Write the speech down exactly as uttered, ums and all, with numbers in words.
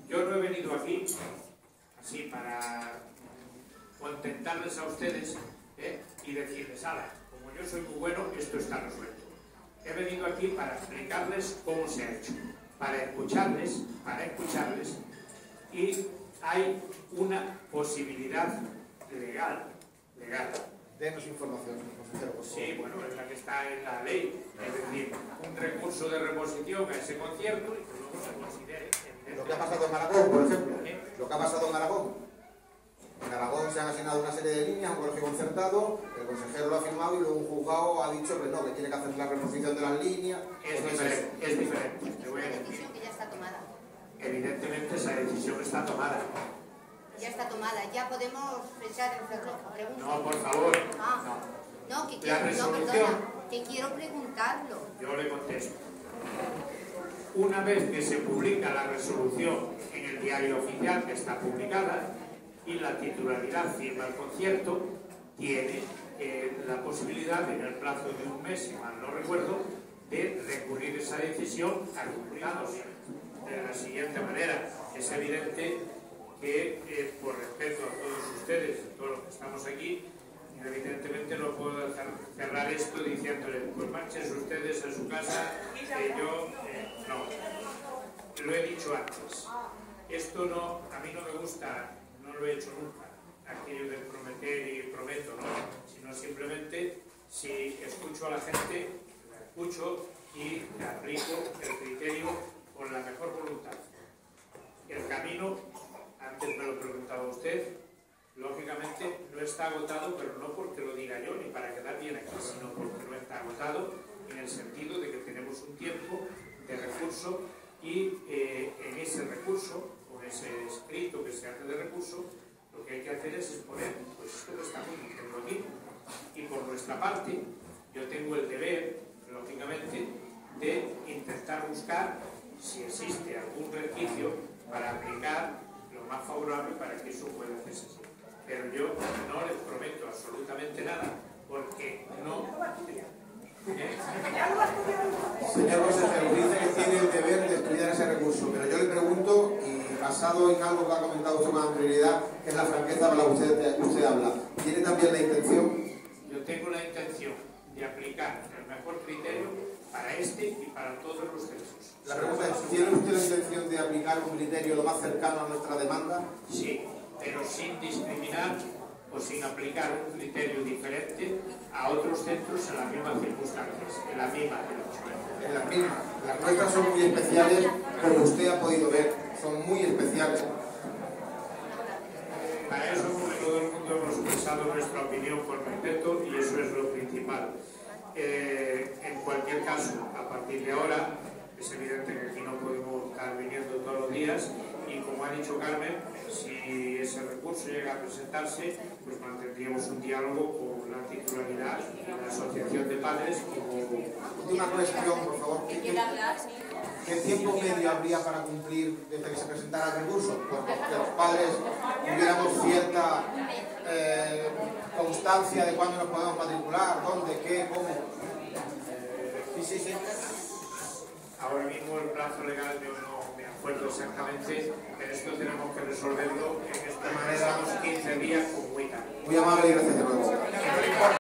Yo no he venido aquí así para contentarles a ustedes ¿eh? y decirles, ala, como yo soy muy bueno, esto está resuelto. He venido aquí para explicarles cómo se ha hecho, para escucharles, para escucharles, y hay una posibilidad legal, legal. Denos información, consejero, por favor. Sí, bueno, es la que está en la ley, es decir, un recurso de reposición a ese concierto y que luego se considere. Lo que ha pasado en Aragón, por ejemplo, ¿Eh? lo que ha pasado en Aragón. En Aragón se han asignado una serie de líneas a un colegio concertado, el consejero lo ha firmado y luego un juzgado ha dicho que no, que tiene que hacer la reposición de las líneas. Es diferente, es diferente. Te voy a Una decir. decisión que ya está tomada. Evidentemente esa decisión está tomada. Ya está tomada. Ya podemos fechar el cerrojo. Pregunto. No, por favor. Ah, No. no, que La quiero, no, resolución. perdona, que quiero preguntarlo. Yo le contesto. Una vez que se publica la resolución en el diario oficial, que está publicada, y la titularidad firma el concierto, tiene eh, la posibilidad, en el plazo de un mes, si mal no recuerdo, de recurrir esa decisión al juzgado. De la siguiente manera, es evidente que, eh, por respeto a todos ustedes, a todos los que estamos aquí, evidentemente no puedo dejar cerrar esto diciéndoles, pues marchen ustedes a su casa, que yo, eh, no. Lo he dicho antes. Esto no, a mí no me gusta, no lo he hecho nunca, aquello de prometer y prometo, no, sino simplemente si escucho a la gente, la escucho y le aplico el criterio con la mejor voluntad. El camino, antes me lo preguntaba usted, lógicamente no está agotado, pero no porque lo diga yo ni para quedar bien aquí, sino porque no está agotado en el sentido de que tenemos un tiempo de recurso y eh, en ese recurso, con ese escrito que se hace de recurso, lo que hay que hacer es exponer, pues esto lo estamos diciendo aquí. Y por nuestra parte, yo tengo el deber, lógicamente, de intentar buscar si existe algún resquicio para aplicar lo más favorable para que eso pueda hacerse así. Pero yo no les prometo absolutamente nada, porque no... ¿Eh? Señor consejero, dice que tiene el deber de estudiar ese recurso, pero yo le pregunto, y basado en algo que ha comentado usted con anterioridad, que es la franqueza con la que usted, usted habla, ¿tiene también la intención? Yo tengo la intención de aplicar el mejor criterio para este y para todos los centros. La pregunta es, ¿tiene usted la intención de aplicar un criterio lo más cercano a nuestra demanda? Sí, pero sin discriminar o sin aplicar un criterio diferente a otros centros en las mismas circunstancias, en la misma de En las mismas. Las nuestras son muy especiales, como usted ha podido ver, son muy especiales. Para eso, como todo el mundo, hemos expresado nuestra opinión con respeto y eso es lo principal. Eh, en cualquier caso, a partir de ahora, es evidente que aquí no podemos estar viniendo todos los días y, como ha dicho Carmen, si ese recurso llega a presentarse, pues mantendríamos un diálogo con la titularidad y la asociación de padres como... Una cuestión, por favor. ¿Qué, qué, qué tiempo medio habría para cumplir desde que se presentara el recurso? Pues que los padres tuviéramos cierta eh, constancia de cuándo nos podemos matricular, dónde, qué, cómo. Sí, sí, sí. Ahora mismo el plazo legal yo no me acuerdo exactamente, pero esto tenemos que resolverlo en esta manera, unos quince días con muy tarde. Muy amable y gracias de nuevo.